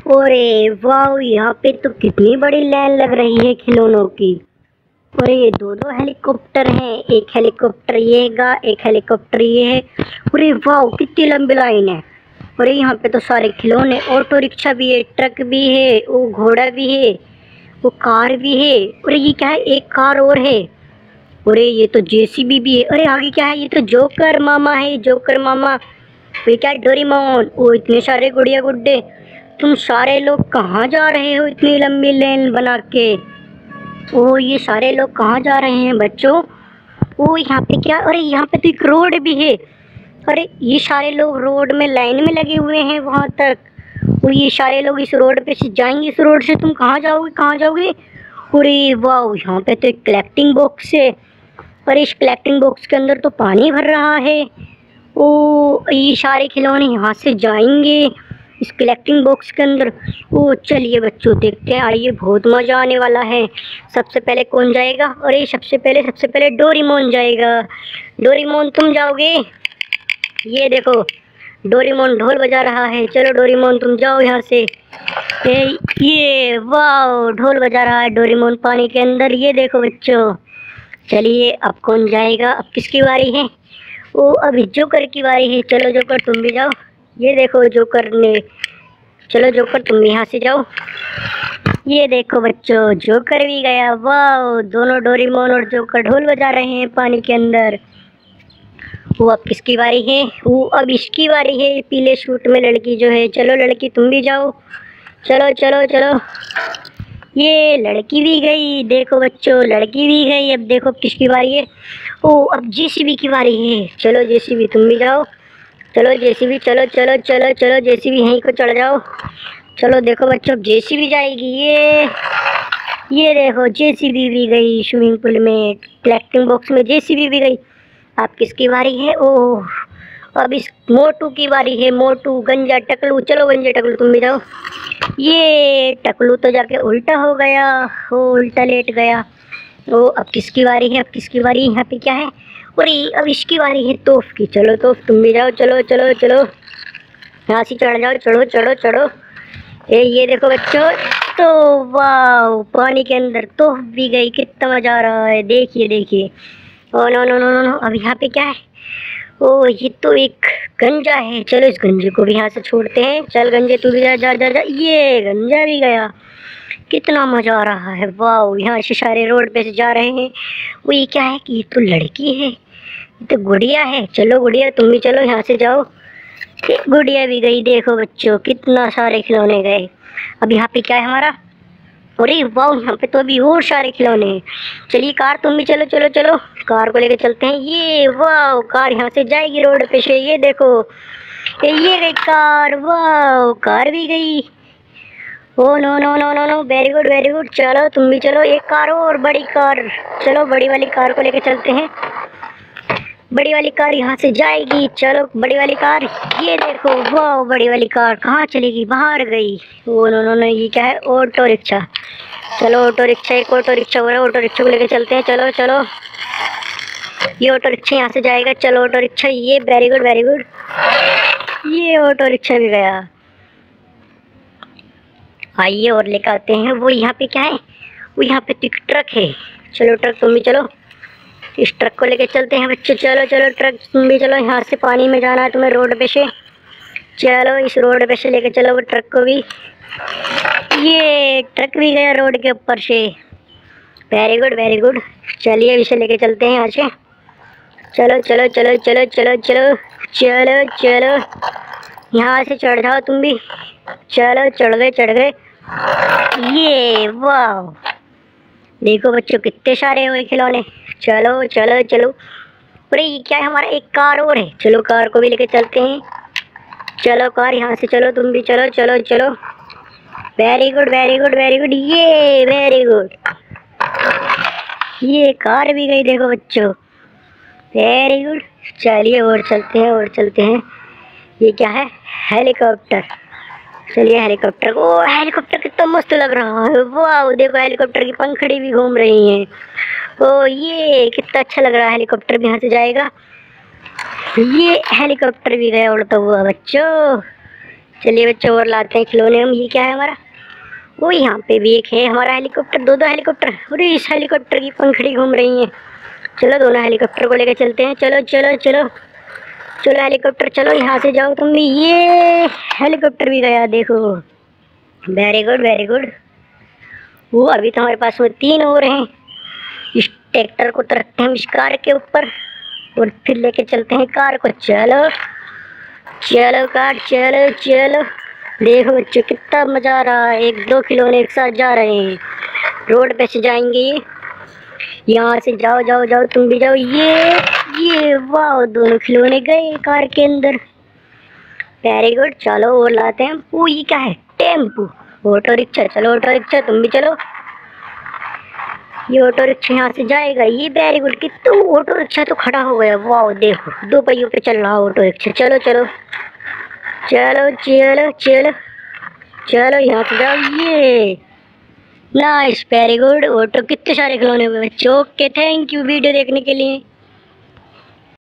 अरे वाह, यहाँ पे तो कितनी बड़ी लाइन लग रही है खिलौनों की। और ये दो दो हेलीकॉप्टर हैं, एक हेलीकॉप्टर ये है, एक हेलीकॉप्टर ये है। अरे वाह, कितनी लंबी लाइन है। और यहाँ पे तो सारे खिलौने, ऑटो रिक्शा भी है, ट्रक भी है, वो घोड़ा भी है, वो कार भी है। और ये क्या है, एक कार और है। अरे ये तो जेसीबी भी है। अरे आगे क्या है, ये तो जोकर मामा है, जोकर मामा। ये क्या है, डोरेमोन। ओ इतने सारे गुड़िया गुड्डे, तुम सारे लोग कहाँ जा रहे हो इतनी लंबी लाइन बना के। ओ ये सारे लोग कहाँ जा रहे हैं बच्चों। ओ यहाँ पे क्या, अरे यहाँ पे तो एक रोड भी है। अरे ये सारे लोग रोड में लाइन में लगे हुए हैं वहां तक। और ये सारे लोग इस रोड पे से जाएंगे, इस रोड से तुम कहाँ जाओगे, कहाँ जाओगे। अरे वाह, यहाँ पे तो एक कलेक्टिंग बॉक्स है। और इस कलेक्टिंग बॉक्स के अंदर तो पानी भर रहा है। ओ ये सारे खिलौने यहाँ से जाएंगे इस कलेक्टिंग बॉक्स के अंदर। ओ चलिए बच्चों, देखते हैं, आइए, बहुत मजा आने वाला है। सबसे पहले कौन जाएगा। अरे सबसे पहले डोरेमोन जाएगा। डोरेमोन तुम जाओगे। ये देखो, डोरेमोन ढोल बजा रहा है। चलो डोरेमोन तुम जाओ यहाँ से। ये वाह, ढोल बजा रहा है डोरेमोन पानी के अंदर। ये देखो बच्चों, चलिए अब कौन जाएगा, अब किसकी बारी है। ओ अभी जोकर की बारी है। चलो जोकर तुम भी जाओ। ये देखो जोकर ने, चलो जोकर तुम भी यहाँ से जाओ। ये देखो बच्चों, जोकर भी गया। वाह, दोनों डोरेमोन और जोकर ढोल बजा रहे हैं पानी के अंदर। वो अब किसकी बारी है, वो अब इसकी बारी है, पीले सूट में लड़की जो है। चलो लड़की तुम भी जाओ। चलो चलो चलो। ये लड़की भी गई, देखो बच्चों, लड़की भी गई। अब देखो किसकी बारी है। ओ अब जेसीबी की बारी है। चलो जेसीबी तुम भी जाओ। चलो जेसीबी, चलो चलो चलो चलो, जेसीबी यहीं को चढ़ जाओ। चलो देखो बच्चों, जेसीबी जाएगी। ये देखो, जेसीबी भी गई स्विमिंग पूल में, कलेक्टिंग बॉक्स में जेसीबी भी गई। अब किसकी बारी है। ओह अब इस मोटू की बारी है। मोटू, गंजा, टकलू, चलो गंजा टकलू तुम भी जाओ। ये टकलू तो जाके उल्टा हो गया, वो उल्टा लेट गया। ओ अब किसकी बारी है, अब किसकी बारी, यहाँ पे क्या है। अरे अब इसकी बारी है तोफ की। चलो तोफ तुम भी जाओ। चलो चलो चलो, यहाँ से चढ़ जाओ, चढ़ो चढ़ो चढ़ो। ये देखो बच्चों, तो वाह, पानी के अंदर तोफ भी गई। कितना मजा आ रहा है, देखिए देखिए। Oh no no no no no, अब यहाँ पे क्या है। ओ ये तो एक गंजा है। चलो इस गंजे को भी यहाँ से छोड़ते हैं। चल गंजे तू भी जा जा जा जा। ये गंजा भी गया। कितना मजा आ रहा है। वाह, यहाँ से सारे रोड पे से जा रहे हैं। वो ये क्या है कि ये तो लड़की है, ये तो गुड़िया है। चलो गुड़िया तुम भी चलो, यहाँ से जाओ। गुड़िया भी गई। देखो बच्चों, कितना सारे खिलौने गए। अब यहाँ पे क्या है हमारा। अरे वाह, यहाँ पे तो अभी और सारे खिलौने हैं। चलिए कार तुम भी चलो, चलो चलो, कार को लेके चलते हैं। ये वाह, कार यहाँ से जाएगी रोड पे से। ये देखो, ये गई कार। वाह, कार भी गई। Oh no no no no no, very good very good. चलो तुम भी चलो, एक कार और बड़ी कार। चलो बड़ी वाली कार को लेके चलते हैं। बड़ी वाली कार यहाँ से जाएगी। चलो बड़ी वाली कार। ये देखो, वाह, बड़ी वाली कार कहाँ चलेगी, बाहर गई। ओ नो नो नो, ये क्या है, ऑटो रिक्शा। चलो ऑटो रिक्शा, एक ऑटो रिक्शा हो रहा है, ऑटो रिक्शा को लेके चलते हैं। चलो चलो, ये ऑटो रिक्शा यहाँ से जाएगा। चलो ऑटो रिक्शा, ये वेरी गुड वेरी गुड। ये ऑटो रिक्शा भी गया। आइए और लेकर आते हैं। वो यहाँ पे क्या है, वो यहाँ पे तो एक ट्रक है। चलो ट्रक तुम भी चलो, इस ट्रक को लेके चलते हैं बच्चों। चलो चलो ट्रक तुम भी चलो, यहाँ से पानी में जाना है तुम्हें रोड पे से। चलो इस रोड पे से लेके चलो वो ट्रक को भी। ये ट्रक भी गया रोड के ऊपर से। Very good very good. चलिए इसे लेके चलते हैं यहाँ से। चलो चलो चलो चलो चलो चलो चलो चलो, यहाँ से चढ़ जाओ तुम भी। चलो चढ़ गए चढ़ गए। ये वाह, देखो बच्चों, कितने सारे हुए खिलौने। चलो चलो चलो। अरे ये क्या है, हमारा एक कार और है। चलो कार को भी लेके चलते हैं। चलो कार यहाँ से चलो तुम भी चलो चलो चलो। Very good very good very good. ये वेरी गुड, ये कार भी गई देखो बच्चों। Very good. चलिए और चलते हैं और चलते हैं। ये क्या है, हेलीकॉप्टर। चलिए हेलीकॉप्टर को, हेलीकॉप्टर कितना मस्त लग रहा है। वाह देखो, हेलीकॉप्टर की पंखड़ी भी घूम रही हैं। ओ ये कितना अच्छा लग रहा है। हेलीकॉप्टर भी यहाँ से जाएगा। ये हेलीकॉप्टर भी गया उड़ता हुआ बच्चों। चलिए बच्चों और लाते हैं खिलौने हम। ये क्या है हमारा? वो यहाँ पे भी एक है हमारा हेलीकॉप्टर, दो हेलीकॉप्टर। अरे इस हेलीकॉप्टर की पंखड़ी घूम रही है। चलो दोनों हेलीकॉप्टर को लेकर चलते हैं। चलो चलो चलो चलो हेलीकॉप्टर चलो, यहाँ से जाओ तुम भी। ये हेलीकॉप्टर भी गया देखो। Very good very good. वो अभी तो हमारे पास में 3 और हैं। इस ट्रैक्टर को तो रखते हैं इस कार के ऊपर और फिर लेके चलते हैं कार को। चलो चलो कार चलो चलो। देखो बच्चों कितना मजा आ रहा है, 1-2 खिलौने एक साथ जा रहे हैं। रोड पे से जाएंगे ये। यहाँ से जाओ जाओ जाओ तुम भी जाओ। ये वाह, दोनों खिलौने गए कार के अंदर। Very good. चलो और लाते हैं। वो ये क्या है? Tempo, auto rickshaw. चलो ऑटो रिक्शा तुम भी चलो। ये ऑटो रिक्शा यहाँ से जाएगा। ये वेरी गुड। कितना ऑटो रिक्शा तो खड़ा हो गया। वाह देखो 2 पहियों पे चल रहा ऑटो रिक्शा। चलो चलो चलो चलो चलो चलो यहाँ से जाओ। ये नाइस वेरी गुड। ऑटो कितने सारे खिलौने हुए बच्चों। ओके थैंक यू वीडियो देखने के लिए।